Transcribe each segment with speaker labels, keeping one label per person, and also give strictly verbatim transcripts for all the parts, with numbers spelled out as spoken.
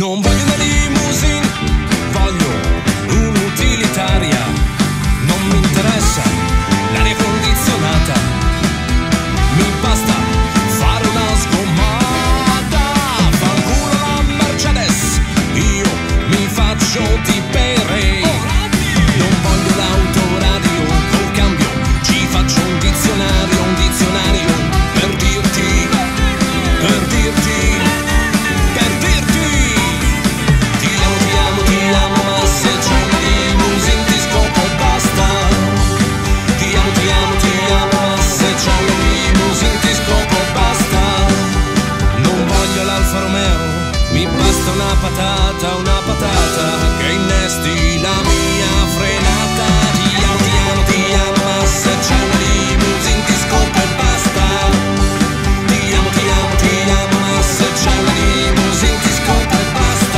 Speaker 1: Non voglio una limousine, voglio un'utilitaria. Non mi interessa l'aria condizionata, mi basta fare una sgommata. Fanculo la Mercedes, io mi faccio tipere. Non voglio l'autoradio col cambio, ci faccio un dizionario, un dizionario per dirti, per dirti, per dirti. Ti amo, ti amo, ti amo, ma se c'è una limousine ti scopo e basta. Ti amo, ti amo, ti amo, ma se c'è una limousine ti scopo e basta. Non voglio l'Alfa Romeo, mi basta una patata, una patata che innesti la mia frenata. Ti amo, ti amo, ti amo, ma se c'è una limousine ti scopo e basta. Ti amo, ti amo, ti amo, ma se c'è una limousine ti scopo e basta.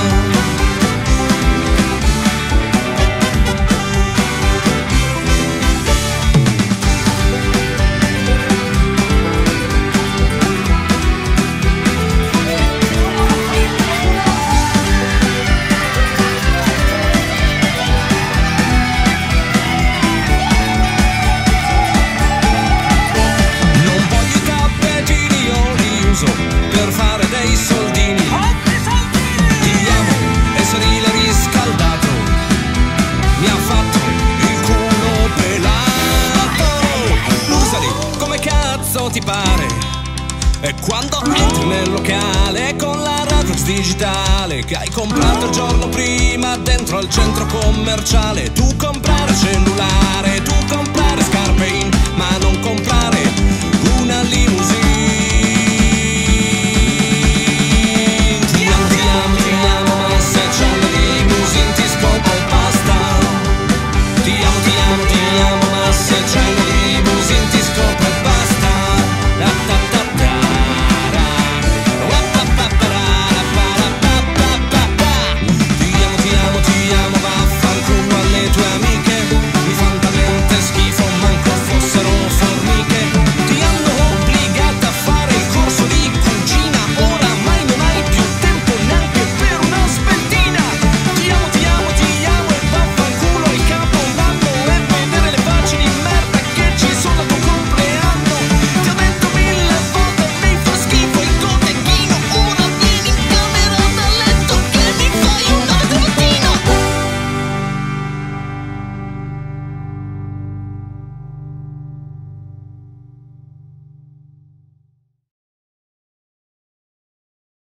Speaker 1: Per fare dei soldini, ti amo, esserile riscaldato, mi ha fatto il culo pelato. Usali come cazzo ti pare, e quando entri nel locale con la Radiox digitale che hai comprato il giorno prima dentro al centro commerciale, tu comprare cellulare, tu comprare scarpe in, ma non comprare una limousine.